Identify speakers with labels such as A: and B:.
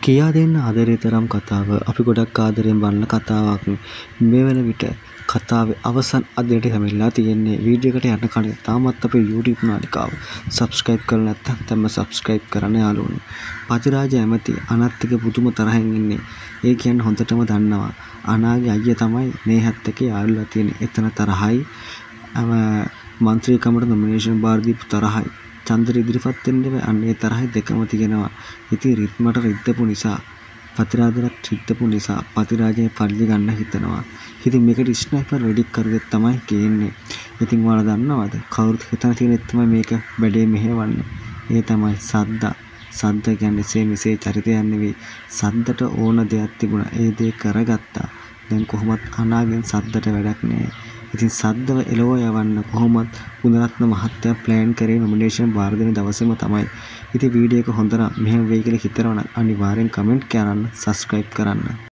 A: කියා දෙන්න ආදරේ තරම් කතාව අපි ගොඩක් ආදරෙන් බලන කතාවක්. මේ වෙන විට කතාවේ අවසන් අදයට හැමිලා තියෙන්නේ. වීඩියෝ එකට යන්න කලින් තාමත් අපේ YouTube නාලිකාව subscribe කරලා නැත්නම් තම subscribe කරන්න යාළුවනේ. පතිරාජ ඇමති අනත්තික පුදුම තරහින් ඉන්නේ. ඒ කියන්නේ හොඳටම දන්නවා. අනාගේ අයියා තමයි මේ හැත් එකේ යාළුවා තියෙන්නේ. එතන තරහයි මන්ත්‍රීකමට නොමිනේෂන් බාර දීපු තරහයි. චන්ද්‍ර ඉදිරිපත් වෙන්නේ අන්නේ තරහයි දෙකම තියෙනවා. ඉතින් රිද්මට රිද්දපු නිසා පතිරාජට රිද්දපු නිසා පතිරාජේ පල්ලි ගන්න හිතනවා. ඉතින් මේකට ස්නයිපර් රෙඩි කරගෙත් තමයි ගේන්නේ. ඉතින් ඔයාලා දන්නවද කවුරුත් හිතන තියෙනෙත් තමයි මේක බඩේ මෙහෙවන්නේ. ඒ තමයි සද්දා. සද්ද කියන්නේ මෙසේ චරිතයක් නෙවෙයි. සද්දට ඕන දෙයක් තිබුණා. ඒ දේ කරගත්තා. දැන් කොහොමත් අනාගෙන් සද්දට වැඩක් නෑ. ඉතින් සද්දව එලව යවන්න කොහොමත් ගුණරත්න මහත්තයා ප්ලෑන් කරේ නොමිනේෂන් බාර දෙන දවසේම තමයි. ඉතින් වීඩියෝ එක හොඳ නම් මෙහෙම වෙයි කියලා හිතනවා නම් අනිවාර්යෙන් කමෙන්ට් කරන්න, සබ්ස්ක්‍රයිබ් කරන්න.